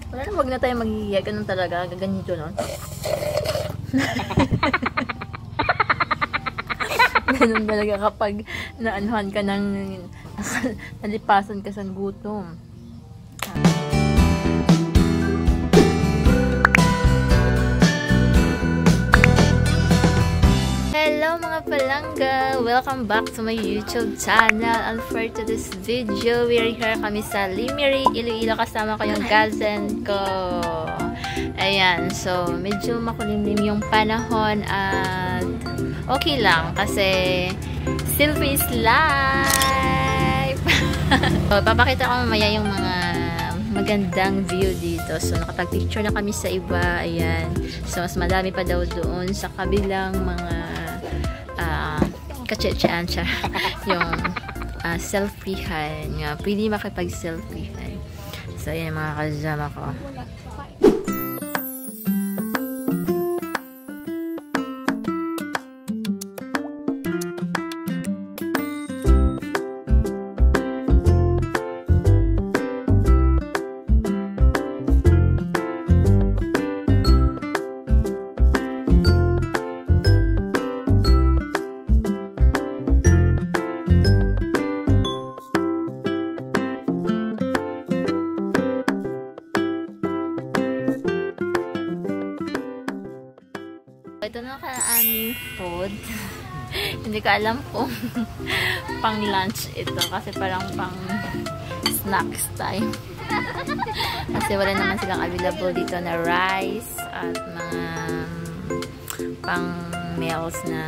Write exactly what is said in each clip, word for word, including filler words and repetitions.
Wala na, wag na tayo maghihiya. Ganun talaga. Gaganito, no? Ganun talaga kapag naanuhan ka ng nalipasan ka sa gutom. Hello mga palangga! Welcome back to my YouTube channel. And for today's video, we are here kami sa Limiri, Iloilo, kasama ko yung cousin ko. Ayan, so medyo makulimlim yung panahon at okay lang kasi selfie is life! So, papakita ko mamaya yung mga magandang view dito. So, nakapag-picture na kami sa iba. Ayan. So, mas madami pa daw doon sa kabilang mga uh, kache-chean siya. Yung uh, selfiehan. Uh, pwede makipag-selfiehan. So, ayan mga kasama ko. Ito na ka aming food. Hindi ko alam kung pang lunch ito kasi parang pang snacks time. Kasi wala naman silang available dito na rice at mga pang meals na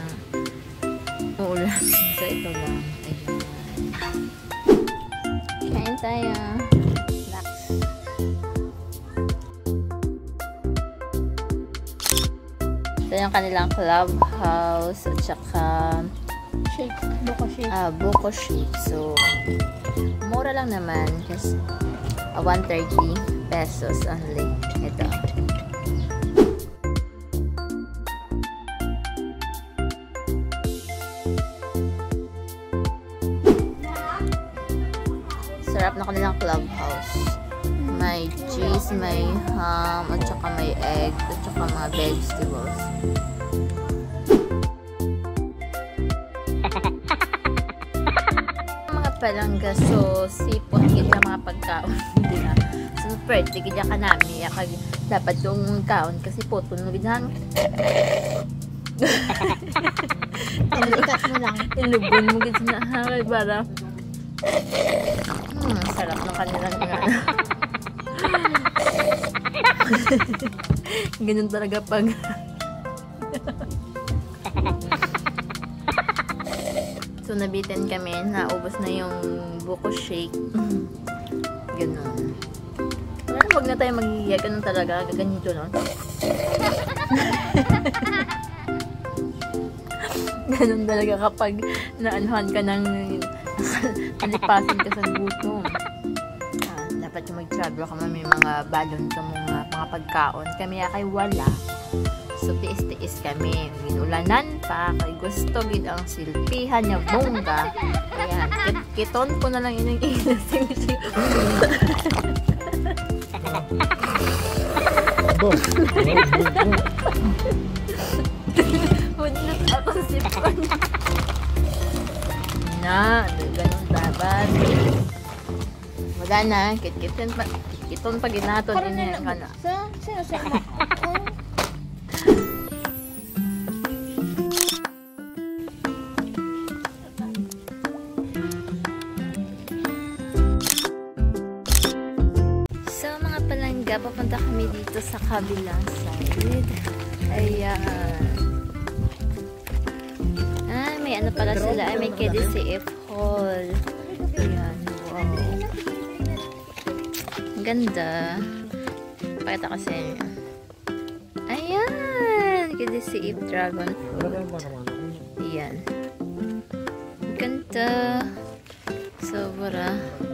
ulam. So ito lang. Ayan. Kain tayo. Ito yung kanilang clubhouse at saka shake, buko shake. Ah, buko shake. So, mura lang naman kasi uh, one hundred thirty pesos only. Ito. Sarap na kanilang clubhouse. May cheese, may ham, at saka may egg, at saka mga vegetables. Mga palangga, so sipon, hindi na mga pagkaon. Diba? So, first, tigidya ka namin, kag dapat yung kaon, kasi po, tunugid hang. Talikat mo lang. Ilubon mo gid na hangay para. Hmm, sarap ng kanilang nga. Ganun talaga pag so nabitin kami, naubos na yung buko shake. Ganun. Wala na, wag na tayo maghihiya. Ganun talaga, gaganito, no? Ganun talaga kapag naanuhan ka ng nalipasan ka sa gutom. Dapat yung mag-travel ka, may mga balon ka mga, mga pagkaon. Kami kay wala. So, tiis-tiis kami. Ginulanan pa. Kay gusto gid ang silpihan niya bongga. Ayan. Kit kiton ko na lang yun yung ilasing siya. Hudlot ako sipon. Na, ganun dapat. Wala na, kit-kitin pa, kiton pa ginaton din yan ka na. Sa, sino sa mo? So mga palangga, papunta kami dito sa kabilang side. Ayan. Ah, may ano pala sila, ay may K D C F Hall. Ayan, wow. Ganda. Pakita ko sa inyo. Ayan! K D C F Dragon Fruit. Ayan. Ganda. Sobra.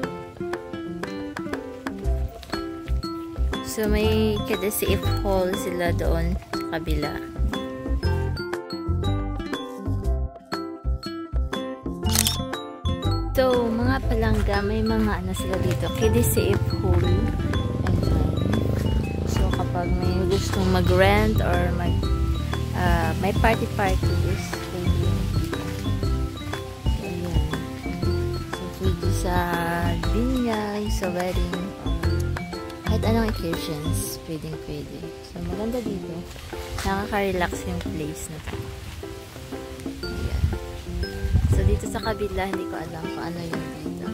So, may K D C F Hall sila doon sa kabila. So, mga palangga, may mga ano sila dito. K D C F Hall. Ayan. gustong mag-rent or mag uh, may party-party is pwede. Ayan. So, pwede sa binyay, sa wedding, kahit anong occasions, pwedeng pwede. So, maganda dito. Nakaka-relax yung place na to. Ayan. So, dito sa kabila, hindi ko alam kung ano yung dito.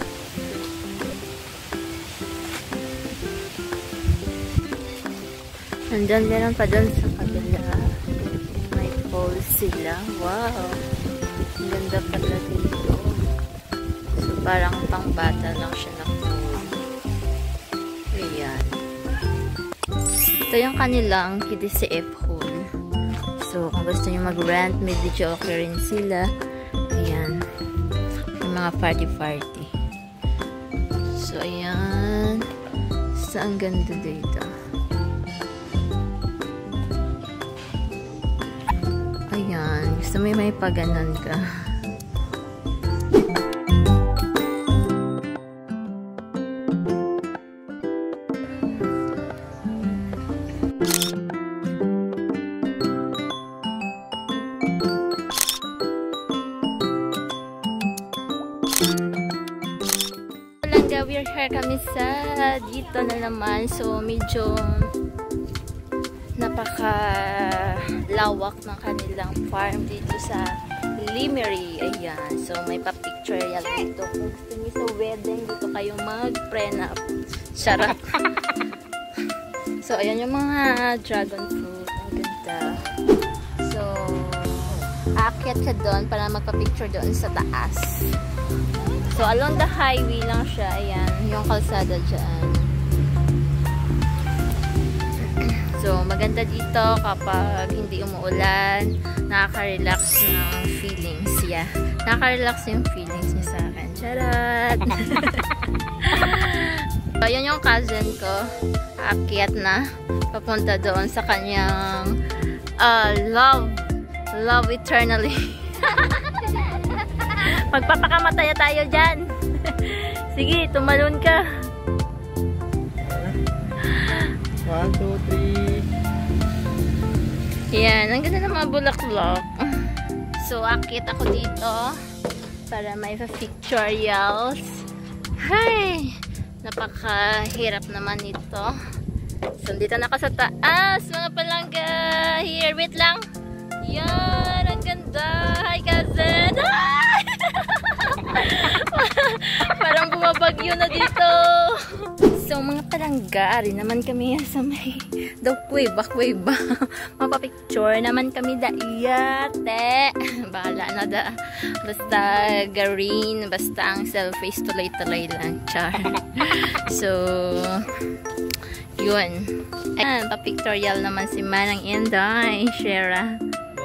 Nandun, meron pa dun sa kabila. May poles sila. Wow! Ang ganda pala dito. So, parang pang bata lang siya na pool. Ayan. Ito yung kanilang K D C F hall. So, kung gusto nyo mag-rent, may video okay rin sila. Ayan. Yung mga party-party. So, ayan. So, ang ganda dito. Ayan. Gusto mo may paganon ka. We're here kami sa dito na naman. So, medyo napaka lawak ng kanilang farm dito sa Lemery. Ayan. So, may pa-picture yan dito. Kung gusto niyo sa wedding, dito kayo mag-prenup. Charot. So, ayan yung mga dragon fruit. Ang ganda. So, aakyat ka doon para magpa-picture doon sa taas. So, along the highway lang siya. Ayan, yung kalsada dyan. So, maganda dito kapag hindi umuulan. Nakaka-relax ng feelings. Yeah. Nakaka-relax yung feelings niya sa akin. Charot! So, ayan yung cousin ko. Aakyat na. Papunta doon sa kanyang uh, love. Love eternally. Magpapakamataya tayo dyan. Sige, tumalon ka. One, two, three. Yan, ang ganda ng mga bulaklak. So, akit ako dito para may pictorials. Hi! Napakahirap naman ito. So, dito na ako sa taas. Mga palangga. Here, wait lang. Yan, ang ganda. Hi, cousin. Hi! Parang bumabagyo na dito. So, mga palangga, rin naman kami sa may daw kuweba, kuweba. Mapapicture naman kami da iyate. Bahala na da. Basta garin, basta ang selfies tuloy-tuloy lang. Char. So, yun. Ayan, pa-pictorial naman si Manang Inday. Shera.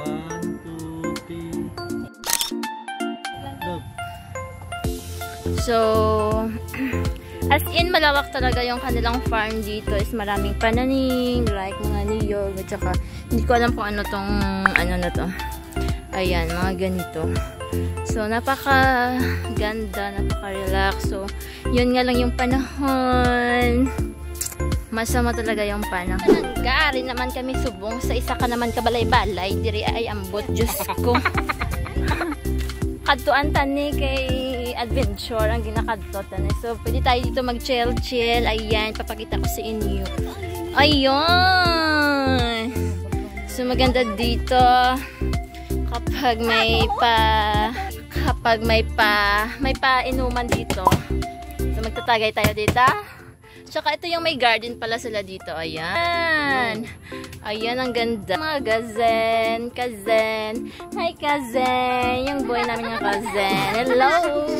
So, as in, malawak talaga yung kanilang farm dito. Is maraming pananim, like mga niyog, at saka, hindi ko alam kung ano tong, ano na to. Ayan, mga ganito. So, napaka ganda, napaka relax. So, yun nga lang yung panahon. Masama talaga yung panahon. Palangga, rin naman kami subong. Sa isa ka naman kabalay-balay. Diri ay ambot, Diyos ko. Kadtuan tani kay adventure ang ginakadto tani. So, pwede tayo dito mag-chill-chill. Ayan, papakita ko sa inyo. Ayun! So, maganda dito kapag may pa kapag may pa may pa inuman dito. So, magtatagay tayo dito. Tsaka ito yung may garden pala sila dito. Ayan. Ayan, ang ganda. Mga cousin, cousin. Hi, cousin. Yung boy namin yung cousin. Hello.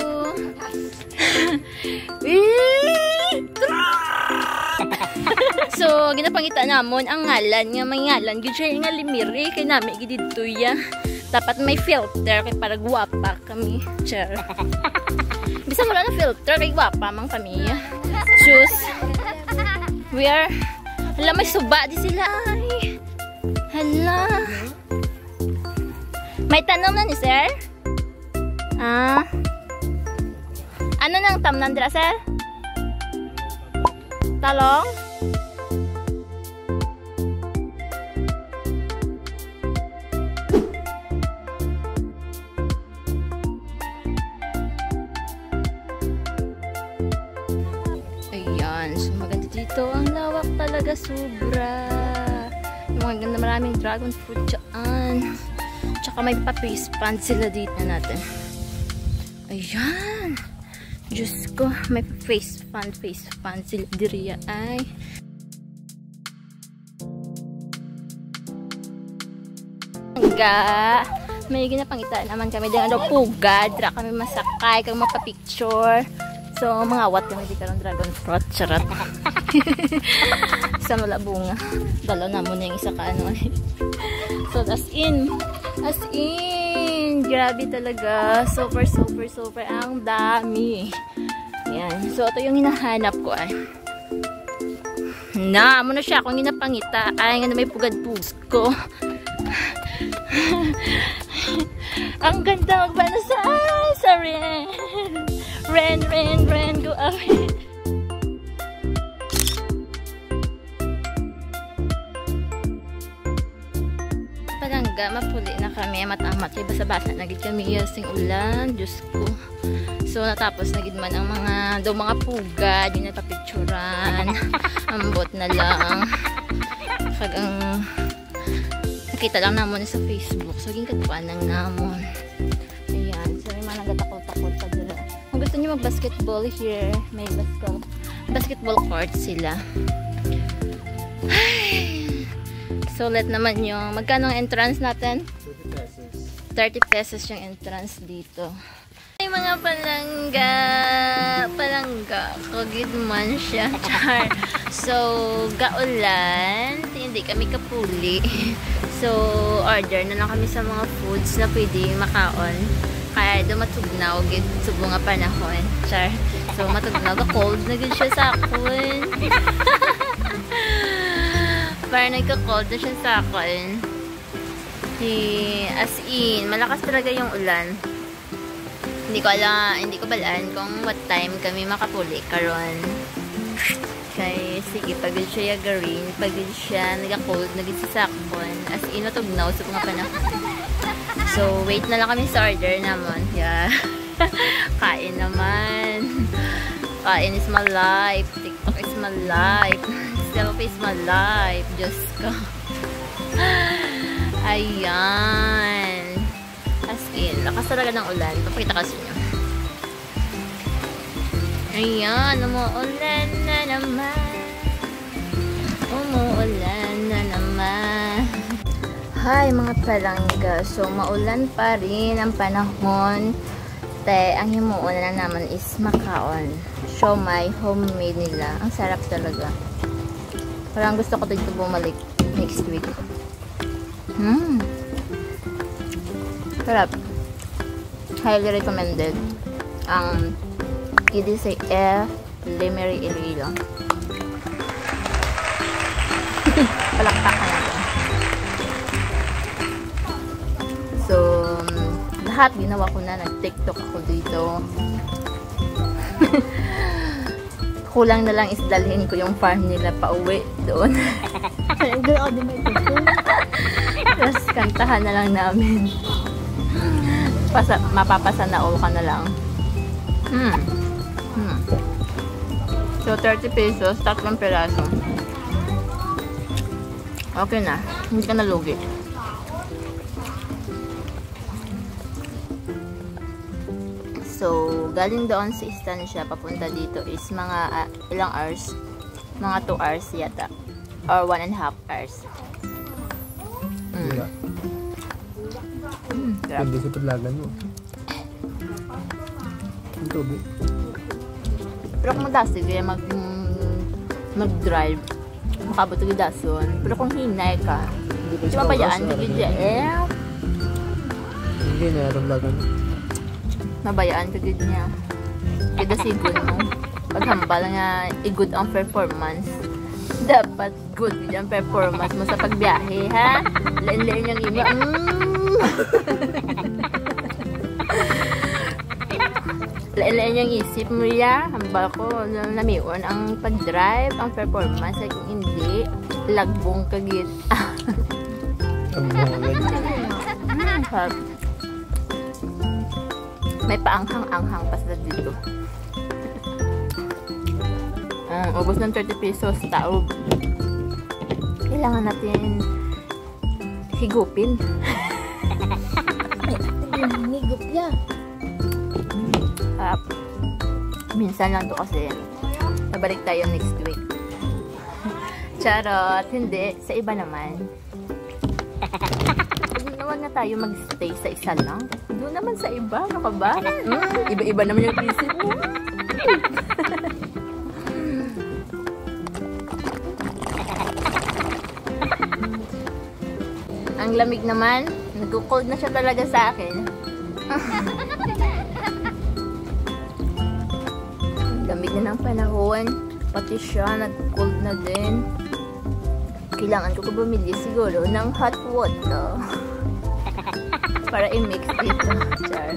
So, ginapangita namon ang ngalan nga may ngalan. Gidya nga Lemery. Kay namin gidito ya. Dapat may filter kay para guwapa kami. Char. Bisa wala na filter kay guwapa mang kami. Choose. We are. Hala, may suba di sila. Ay. Hala. May tanong na ni sir? Ah. Ano nang tam nandra sir? Talong? Yan. So, maganda dito. Ang lawak talaga. Sobra. Yung mga ganda, maraming dragon fruit dyan. Tsaka may pa-face plant sila dito natin. Ayan. Diyos ko. May face plant, face plant sila diriya ay. Ga. May ginapangitaan naman kami. Dahil ano pugad. Dra kami masakay. Kang mapapicture. So, mga wat kami di karong dragon fruit. Charot. Sa malabunga. Dalaw na muna yung isa ka ano. So, as in. As in. Grabe talaga. Super, super, super. Ang dami. Ayan. So, ito yung hinahanap ko ay. Na, muna siya. Kung ginapangita. Ay, nga na may pugad-pugs ko. Ang ganda magbana sa sa Ren. Ren, Ren, Ren, go away. Palangga, mapuli na kami, matamat kay basa-basa nagid kami yasing ulan, Diyos ko. So natapos nagid man ang mga daw mga puga, di na papicturan. Ambot na lang. Kagang nakita lang namon sa Facebook. So, ging katuan lang namon. Ayan. So, may mga nagatakol-takol pa dila. Kung gusto nyo mag-basketball here, may basketball, basketball court sila. Ay. So, let naman yung, magkano ang entrance natin? thirty pesos. thirty pesos yung entrance dito. Ay, mga palangga. Palangga. Kagid man siya. Char. So, gaulan. Hindi kami kapuli. So, order na lang kami sa mga foods na pwede makaon. Kaya doon matugnaw. Subo nga panahon. Char. So, matugnaw. Ka-cold na gud siya sa akon. Parang nagka-cold na siya sa akon. As in, malakas talaga yung ulan. Hindi ko alam, hindi ko balaan kung what time kami makapuli karon. Kay sige, pagod siya yagarin, pagod siya naga-cold, nag-isisakon. As in, natugnaw sa mga panahon. So, wait na lang kami sa order naman. Yeah. Kain naman. Kain is my life. TikTok is my life. Selfie is my life. Diyos ko. Ayan. As in, lakas talaga ng ulan. Papakita kasi nyo. Ayan, umuulan na naman. Umuulan na naman. Hi mga palangga. So, maulan pa rin ang panahon. Te, ang himuulan na naman is makaon. Siomai, homemade nila. Ang sarap talaga. Parang gusto ko dito bumalik next week. Hmm. Sarap. Highly recommended. Ang K D C F Lemery Iloilo. Palakpak na yan. So, lahat ginawa ko na. Nag-TikTok ako dito. Kulang na lang is dalhin ko yung farm nila pa uwi doon. Tapos kantahan na lang namin. Pasa, mapapasa na all ka na lang. Hmm. Hmm. So, thirty pesos, tatlong peraso. Okay na. Hindi ka nalugi. So, galing doon sa istansya, papunta dito is mga uh, ilang hours? Mga two hours yata. Or one and a half hours. Mm. Mm, Pwede sa paglagan mo. Ito, be. Pero kung magdasig, kaya mag, mag-drive, makabot yung dason. Pero kung hinay ka, di ba bayaan ka dyan? Eh, hindi na yung paglagan mo. mabayaan ka dyan niya. Kaya sigod mo. Paghambal nga, i-good ang performance. Dapat good ang performance mo sa pagbiyahe, ha? Lain-lain yung iba. Mm. Lain-lain yung isip mo, ya. Hambal ko, namiwan ang pag-drive, ang performance. Kung hindi, lagbong kagit. Ang mga May paanghang-anghang pa sa dito. Um, ubos ng thirty pesos, taob. Kailangan natin higupin. Higup ya. Up. Minsan lang to kasi. Nabalik tayo next week. Charot. Hindi. Sa iba naman. Huwag na tayo mag-stay sa isa lang. Doon naman sa iba. Ano ka ba? Mm, iba-iba naman yung isip mo. Ang lamig naman. Nag-cold na siya talaga sa akin. Lamig na ng panahon. Pati siya, nag-cold na din. Kailangan ko pa bumili siguro ng hot water. Para i-mix dito. Char.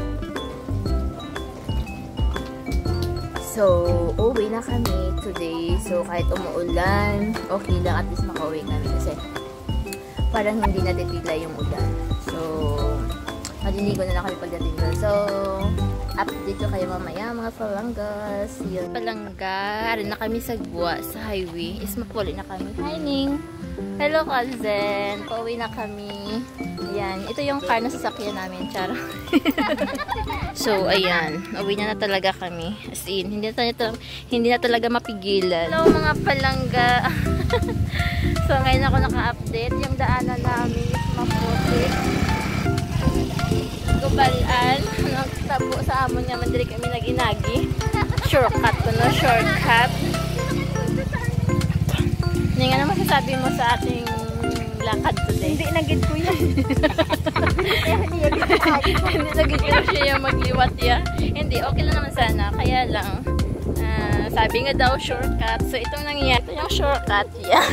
So, uwi na kami today. So, kahit umuulan, okay lang. At least makauwi kami kasi parang hindi natitila yung ulan. So, maliligo na lang kami pagdating doon. So, update ko kayo mamaya mga palanggas. Yun. Palangga. Harin na kami sa Gua, sa highway. Ismapuli na kami. Hi, Ning. Hello, cousin. Pauwi na kami. Ayan. Ito yung car na sasakyan namin. Charo. So, ayan. Uwi na na talaga kami. As in, hindi na, talaga, hindi na talaga mapigilan. Hello, mga palangga. So, ngayon ako naka-update. Yung daanan namin is maputi. Gubalaan. Nagtabo sa amon nga. Mandali kami nag-inagi. Shortcut ko, no? Shortcut. Hindi nga naman sasabi mo sa ating lakad today. Hindi nagit ko yan. Hindi nagit ko siya yung magliwat ya. Hindi, okay lang naman sana. Kaya lang, uh, sabi nga daw shortcut. So, itong nangyayari. Ito yung shortcut yan.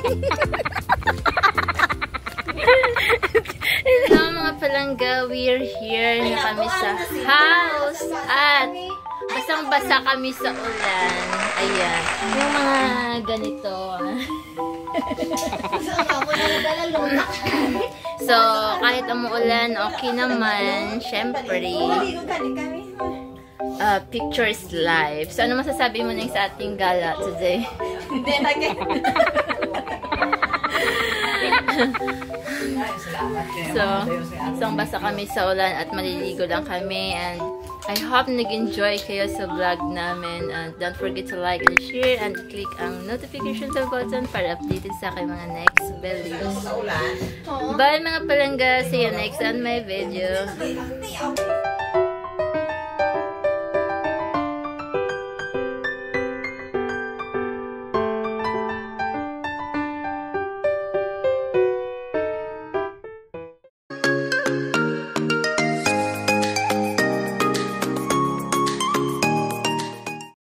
Hello mga palangga, we're here na kami sa house at basang-basa kami sa ulan. Ayan, yung mga ganito. So, kahit umuulan, okay naman. Syempre, uh, picture is life. So, ano masasabi mo na sa ating gala today? Hindi na So, isang basa kami sa ulan at maliligo lang kami, and I hope nag-enjoy kayo sa vlog namin, and don't forget to like and share and click ang notification bell button para updated sa aking mga next videos. Bye mga palangga! See you next on my video.